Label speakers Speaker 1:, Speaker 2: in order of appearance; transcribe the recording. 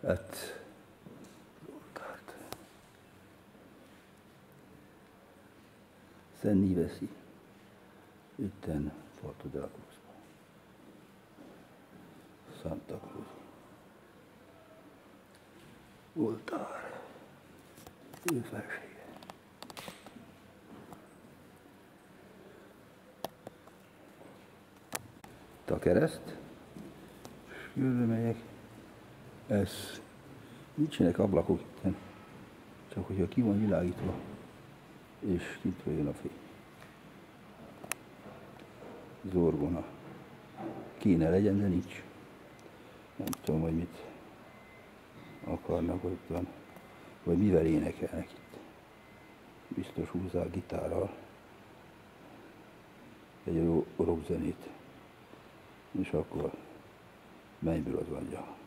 Speaker 1: Hát, Zoltárt. Szenni veszi. Itten Porto de la Cruzba. Santa Cruz. Oltár. Ő felsége. Itt a kereszt. És jövő megyek. Ez. Nincsenek ablakok itten. Csak hogyha ki van világítva. És kintről jön a fény. Zorgona. Kéne legyen, de nincs. Nem tudom, hogy mit akarnak ottan, vagy mivel énekelnek itt. Biztos húzzák gitárral egy jó rockzenét, és akkor mennyből az adja.